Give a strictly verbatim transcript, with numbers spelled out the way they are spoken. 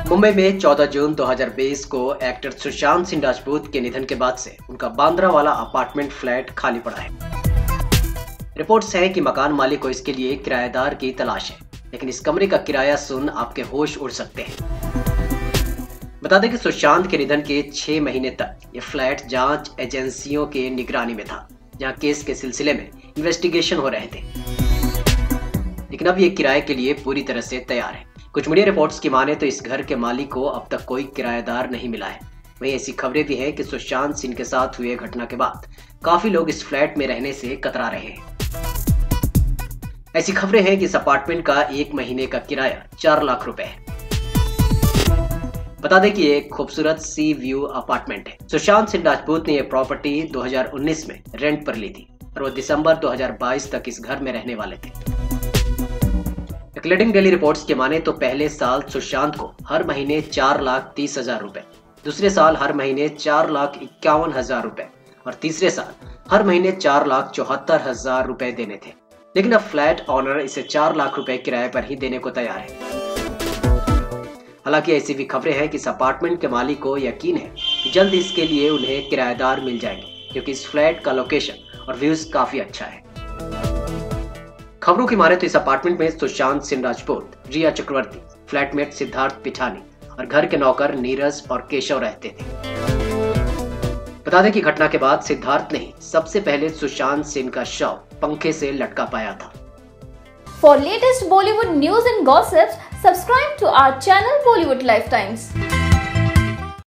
मुंबई में चौदह जून दो हज़ार बीस को एक्टर सुशांत सिंह राजपूत के निधन के बाद से उनका बांद्रा वाला अपार्टमेंट फ्लैट खाली पड़ा है। रिपोर्ट्स हैं कि मकान मालिक को इसके लिए किराएदार की तलाश है, लेकिन इस कमरे का किराया सुन आपके होश उड़ सकते हैं। बता दें कि सुशांत के निधन के छह महीने तक ये फ्लैट जांच एजेंसियों के निगरानी में था, जहां केस के सिलसिले में इन्वेस्टिगेशन हो रहे थे, लेकिन अब ये किराए के लिए पूरी तरह से तैयार है। कुछ मीडिया रिपोर्ट्स की माने तो इस घर के मालिक को अब तक कोई किराएदार नहीं मिला है। वहीं ऐसी खबरें भी हैं कि सुशांत सिंह के साथ हुए घटना के बाद काफी लोग इस फ्लैट में रहने से कतरा रहे हैं। ऐसी खबरें हैं कि इस अपार्टमेंट का एक महीने का किराया चार लाख रुपए है। बता दें कि ये एक खूबसूरत सी व्यू अपार्टमेंट है। सुशांत सिंह राजपूत ने यह प्रॉपर्टी दो हज़ार उन्नीस में रेंट पर ली थी और वो दिसंबर दो हज़ार बाईस तक इस घर में रहने वाले थे। एक्लेडिंग डेली रिपोर्ट्स के माने तो पहले साल सुशांत को हर महीने चार लाख तीस हजार रुपए, दूसरे साल हर महीने चार लाख इक्यावन हजार रुपए और तीसरे साल हर महीने चार लाख चौहत्तर हजार रुपए देने थे, लेकिन अब फ्लैट ऑनर इसे चार लाख रुपए किराए पर ही देने को तैयार है। हालांकि ऐसी भी खबरें हैं कि इस अपार्टमेंट के मालिक को यकीन है कि जल्द इसके लिए उन्हें किराएदार मिल जाएंगे, क्योंकि इस फ्लैट का लोकेशन और व्यूज काफी अच्छा है। खबरों की माने तो इस अपार्टमेंट में सुशांत सिंह राजपूत, रिया चक्रवर्ती, फ्लैटमेट सिद्धार्थ पिठानी और घर के नौकर नीरज और केशव रहते थे। बता दें कि घटना के बाद सिद्धार्थ ने सबसे पहले सुशांत सिंह का शव पंखे से लटका पाया था। For latest Bollywood news and gossips, subscribe to our channel Bollywood Lifetimes.